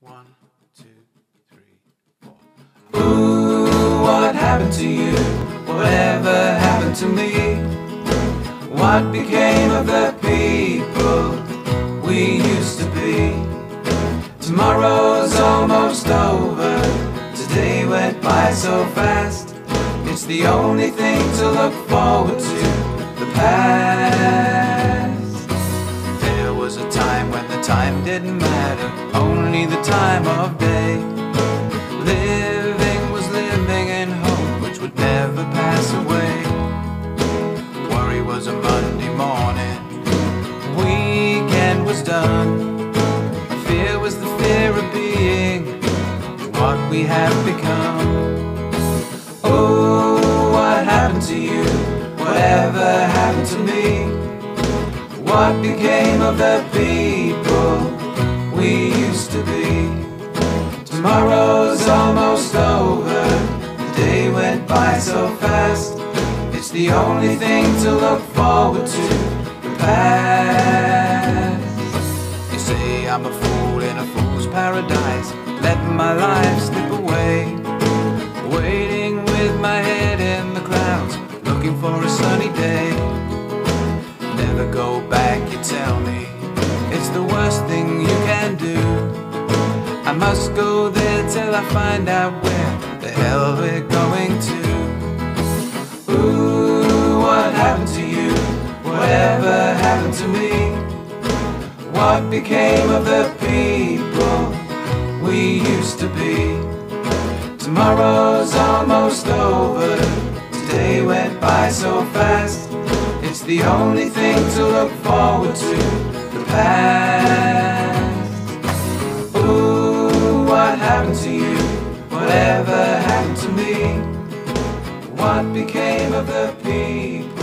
1, 2, 3, 4. Ooh, what happened to you? Whatever happened to me? What became of the people we used to be? Tomorrow's almost over. Today went by so fast. It's the only thing to look forward to, the past. There was a time when the time didn't matter, only the time of day. Living was living in hope which would never pass away. Worry was a Monday morning, weekend was done. Fear was the fear of being what we have become. Oh, what happened to you? Whatever happened to me? What became of the people we used to be? Tomorrow's almost over. The day went by so fast. It's the only thing to look forward to, the past. You say I'm a fool in a fool's paradise, letting my life slip away, waiting with my head in the clouds, looking for a sunny day. Never go back, you tell me, it's the worst thing you can do. I must go there till I find out where the hell we're going to. Ooh, what happened to you? Whatever happened to me? What became of the people we used to be? Tomorrow's almost over. Today went by so fast. It's the only thing to look forward to, the past. Ooh, what happened to you? Whatever happened to me? What became of the people